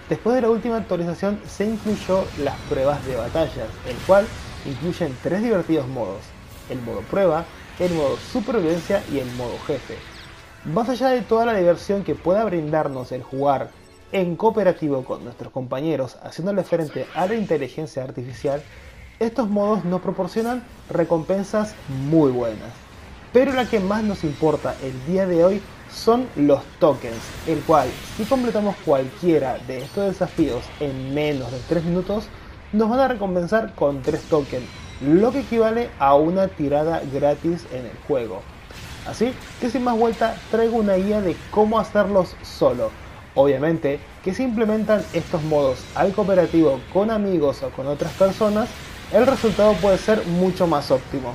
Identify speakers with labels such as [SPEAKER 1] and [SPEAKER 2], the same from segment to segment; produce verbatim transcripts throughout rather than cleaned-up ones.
[SPEAKER 1] Después de la última actualización se incluyó las pruebas de batallas, el cual incluyen tres divertidos modos: el modo prueba, el modo supervivencia y el modo jefe. Más allá de toda la diversión que pueda brindarnos el jugar en cooperativo con nuestros compañeros haciéndole frente a la inteligencia artificial, estos modos nos proporcionan recompensas muy buenas. Pero la que más nos importa el día de hoy son los tokens, el cual, si completamos cualquiera de estos desafíos en menos de tres minutos, nos van a recompensar con tres tokens, lo que equivale a una tirada gratis en el juego. Así que sin más vuelta traigo una guía de cómo hacerlos solo. Obviamente que si implementan estos modos al cooperativo con amigos o con otras personas, el resultado puede ser mucho más óptimo.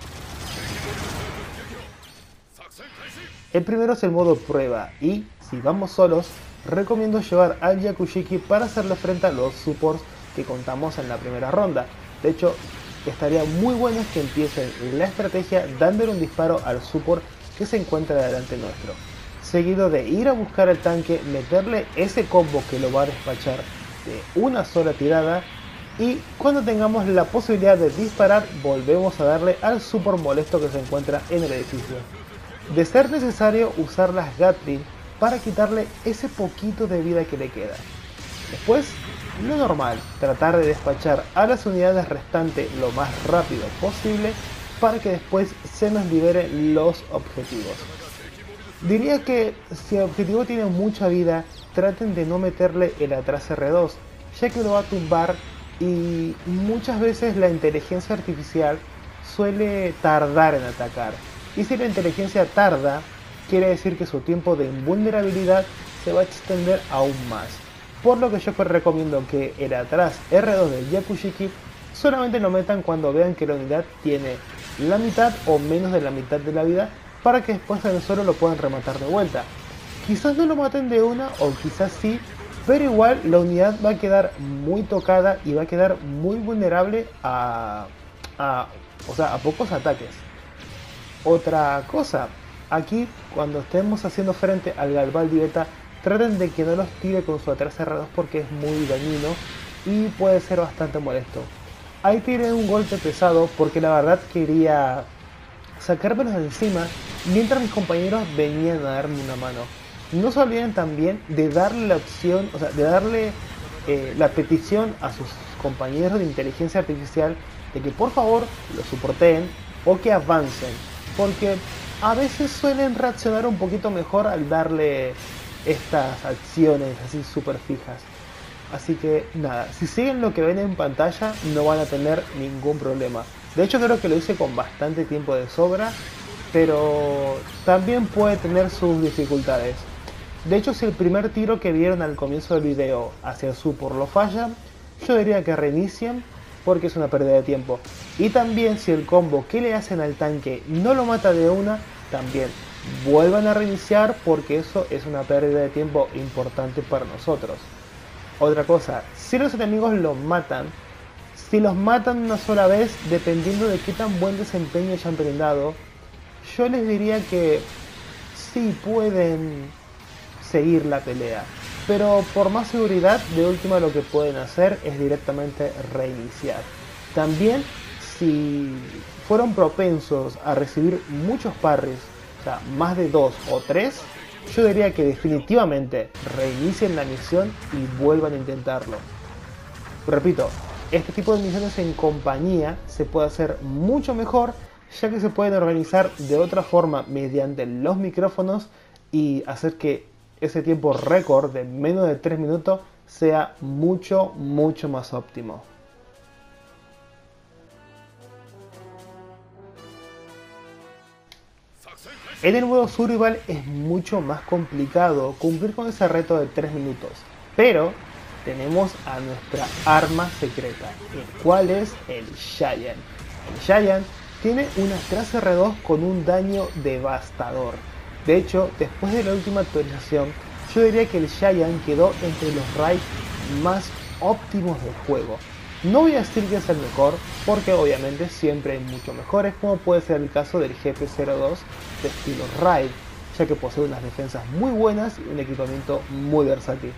[SPEAKER 1] El primero es el modo prueba y, si vamos solos, recomiendo llevar al Yakushiki para hacerle frente a los supports que contamos en la primera ronda. De hecho, estaría muy bueno que empiecen la estrategia dándole un disparo al support que se encuentra delante nuestro, seguido de ir a buscar al tanque, meterle ese combo que lo va a despachar de una sola tirada, y cuando tengamos la posibilidad de disparar volvemos a darle al support molesto que se encuentra en el edificio. De ser necesario, usar las Gatling para quitarle ese poquito de vida que le queda. Después, lo normal, tratar de despachar a las unidades restantes lo más rápido posible para que después se nos liberen los objetivos. Diría que si el objetivo tiene mucha vida, traten de no meterle el atrás R dos, ya que lo va a tumbar, y muchas veces la inteligencia artificial suele tardar en atacar. Y si la inteligencia tarda, quiere decir que su tiempo de invulnerabilidad se va a extender aún más. Por lo que yo recomiendo que el atrás R dos del Yakushiki solamente lo metan cuando vean que la unidad tiene la mitad o menos de la mitad de la vida, para que después en el suelo lo puedan rematar de vuelta. Quizás no lo maten de una o quizás sí, pero igual la unidad va a quedar muy tocada y va a quedar muy vulnerable a, a, o sea, a pocos ataques. Otra cosa, aquí cuando estemos haciendo frente al Galvaldi Beta, traten de que no los tire con su atrás R dos porque es muy dañino y puede ser bastante molesto. Ahí tiré un golpe pesado porque la verdad quería sacármelos de encima mientras mis compañeros venían a darme una mano. No se olviden también de darle la opción, o sea, de darle eh, la petición a sus compañeros de inteligencia artificial de que por favor los soporten o que avancen, porque a veces suelen reaccionar un poquito mejor al darle estas acciones así súper fijas. Así que nada, si siguen lo que ven en pantalla no van a tener ningún problema. De hecho creo que lo hice con bastante tiempo de sobra, pero también puede tener sus dificultades. De hecho, si el primer tiro que vieron al comienzo del video hacia el support lo fallan, yo diría que reinicien porque es una pérdida de tiempo. Y también si el combo que le hacen al tanque no lo mata de una, también vuelvan a reiniciar porque eso es una pérdida de tiempo importante para nosotros. Otra cosa, si los enemigos los matan, si los matan una sola vez, dependiendo de qué tan buen desempeño hayan brindado, yo les diría que sí pueden seguir la pelea, pero por más seguridad, de última lo que pueden hacer es directamente reiniciar. También, si fueron propensos a recibir muchos parries, o sea, más de dos o tres, yo diría que definitivamente reinicien la misión y vuelvan a intentarlo. Repito, este tipo de misiones en compañía se puede hacer mucho mejor, ya que se pueden organizar de otra forma mediante los micrófonos y hacer que ese tiempo récord de menos de tres minutos sea mucho, mucho más óptimo. En el modo survival es mucho más complicado cumplir con ese reto de tres minutos, pero tenemos a nuestra arma secreta, el cual es el Giant. El Giant tiene una clase R dos con un daño devastador. De hecho, después de la última actualización, yo diría que el Giant quedó entre los raids más óptimos del juego. No voy a decir que es el mejor, porque obviamente siempre hay mucho mejores, como puede ser el caso del G P cero dos de estilo raid, ya que posee unas defensas muy buenas y un equipamiento muy versátil.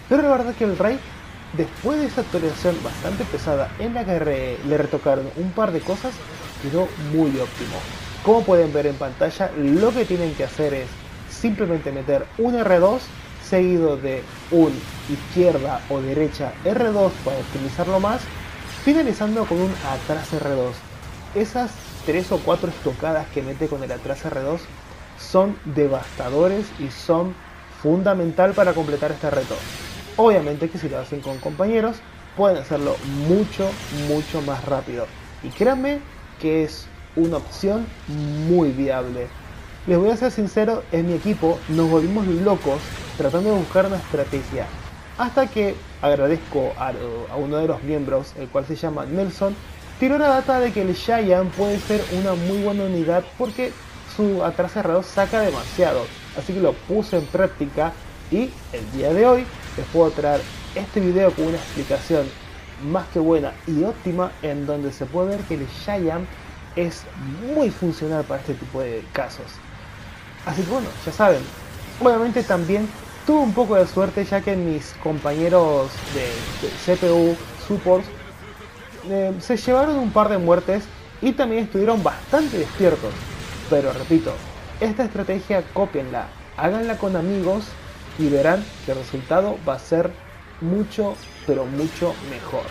[SPEAKER 1] Pero la verdad que el Rey, después de esa actualización bastante pesada en la que re, le retocaron un par de cosas, quedó muy óptimo. Como pueden ver en pantalla, lo que tienen que hacer es simplemente meter un erre dos seguido de un izquierda o derecha erre dos para optimizarlo más, finalizando con un atrás erre dos. Esas tres o cuatro estocadas que mete con el atrás erre dos son devastadores y son fundamental para completar este reto. Obviamente que si lo hacen con compañeros pueden hacerlo mucho mucho más rápido, y créanme que es una opción muy viable. Les voy a ser sincero, en mi equipo nos volvimos locos tratando de buscar una estrategia, hasta que agradezco a, a uno de los miembros, el cual se llama Nelson, tiró la data de que el Giant puede ser una muy buena unidad porque su atrás erre dos saca demasiado, así que lo puse en práctica y el día de hoy les puedo traer este video con una explicación más que buena y óptima, en donde se puede ver que el Giant es muy funcional para este tipo de casos. Así que bueno, ya saben, obviamente también tuve un poco de suerte, ya que mis compañeros de, de ce pe u supports eh, se llevaron un par de muertes y también estuvieron bastante despiertos. Pero repito, esta estrategia cópienla, háganla con amigos y verán que el resultado va a ser mucho, pero mucho mejor.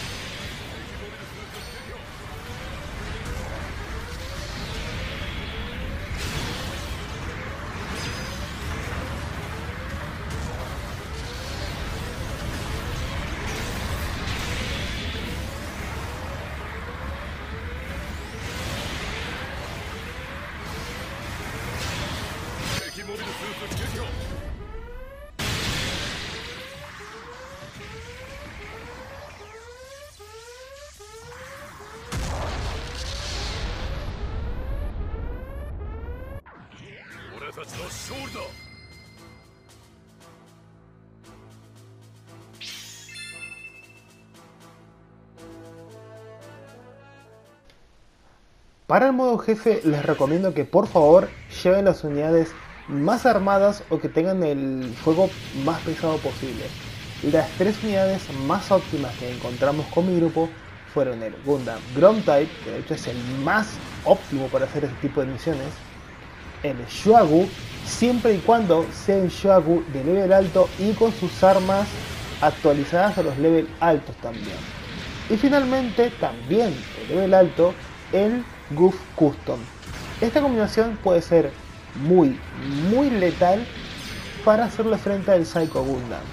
[SPEAKER 1] Para el modo jefe les recomiendo que por favor lleven las unidades más armadas o que tengan el fuego más pesado posible. Las tres unidades más óptimas que encontramos con mi grupo fueron el Gundam Ground Type, que de hecho es el más óptimo para hacer este tipo de misiones, el Shoagu, siempre y cuando sea un Shoagu de level alto y con sus armas actualizadas a los level altos también. Y finalmente también de level alto, el Gouf Custom. Esta combinación puede ser muy, muy letal para hacerle frente al Psycho Gundam.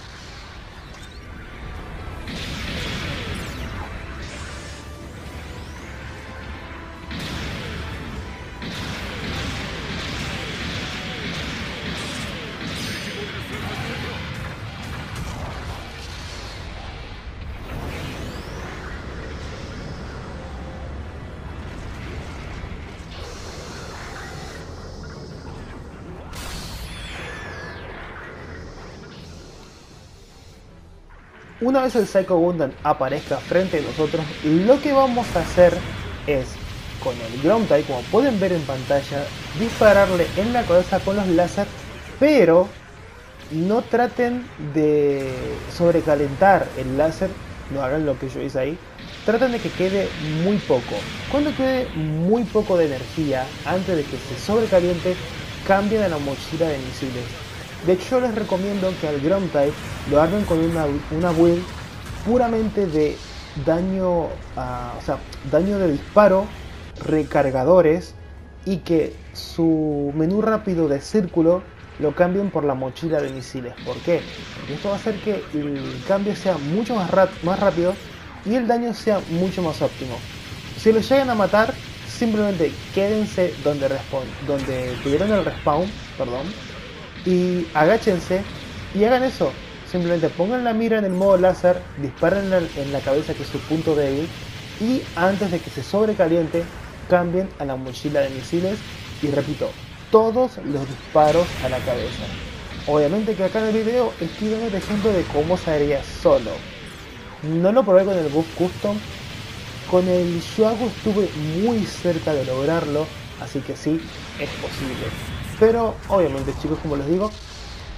[SPEAKER 1] Una vez el Psycho Gundam aparezca frente a nosotros, lo que vamos a hacer es, con el Ground Type, como pueden ver en pantalla, dispararle en la cabeza con los láser, pero no traten de sobrecalentar el láser, no hagan lo que yo hice ahí, traten de que quede muy poco. Cuando quede muy poco de energía, antes de que se sobrecaliente, cambien a la mochila de misiles. De hecho, yo les recomiendo que al Ground Type lo armen con una, una build puramente de daño, a, o sea, daño de disparo, recargadores, y que su menú rápido de círculo lo cambien por la mochila de misiles. ¿Por qué? Porque esto va a hacer que el cambio sea mucho más, más rápido y el daño sea mucho más óptimo. Si los llegan a matar, simplemente quédense donde, respawn, donde tuvieron el respawn, perdón, y agáchense y hagan eso. Simplemente pongan la mira en el modo láser, disparen en la cabeza, que es su punto débil, y antes de que se sobrecaliente, cambien a la mochila de misiles y repito, todos los disparos a la cabeza. Obviamente que acá en el video estoy dando el ejemplo de cómo se haría solo. No lo probé con el Gouf Custom, con el Shoagu estuve muy cerca de lograrlo, así que sí, es posible. Pero obviamente, chicos, como les digo,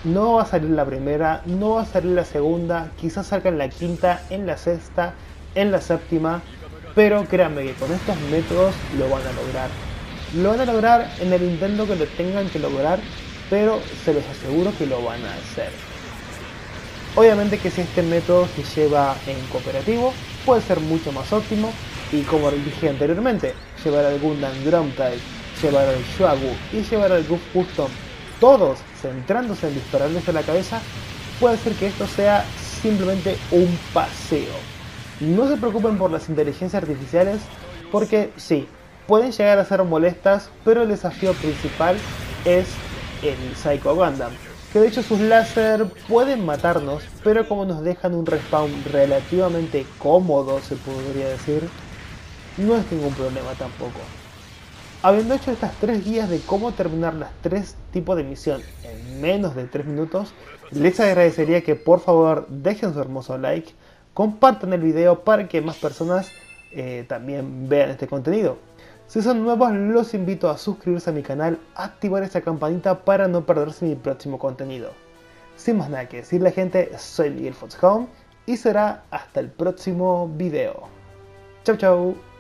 [SPEAKER 1] No va a salir la primera, no va a salir la segunda, quizás salga en la quinta, en la sexta, en la séptima, pero créanme que con estos métodos lo van a lograr. Lo van a lograr en el intento que lo tengan que lograr, pero se los aseguro que lo van a hacer. Obviamente que si este método se lleva en cooperativo, puede ser mucho más óptimo, y como dije anteriormente, llevar al Gundam Drum Type, llevar al Shoagu y llevar al Goof Custom, todos centrándose en dispararles a la cabeza, puede hacer que esto sea simplemente un paseo. No se preocupen por las inteligencias artificiales, porque sí, pueden llegar a ser molestas, pero el desafío principal es el Psycho Gundam, que de hecho sus láser pueden matarnos, pero como nos dejan un respawn relativamente cómodo, se podría decir, no es ningún problema tampoco. Habiendo hecho estas tres guías de cómo terminar las tres tipos de misión en menos de tres minutos, les agradecería que por favor dejen su hermoso like, compartan el video para que más personas eh, también vean este contenido. Si son nuevos, los invito a suscribirse a mi canal, activar esa campanita para no perderse mi próximo contenido. Sin más nada que decirle, gente, soy Miguel Fox Home y será hasta el próximo video. Chau chau.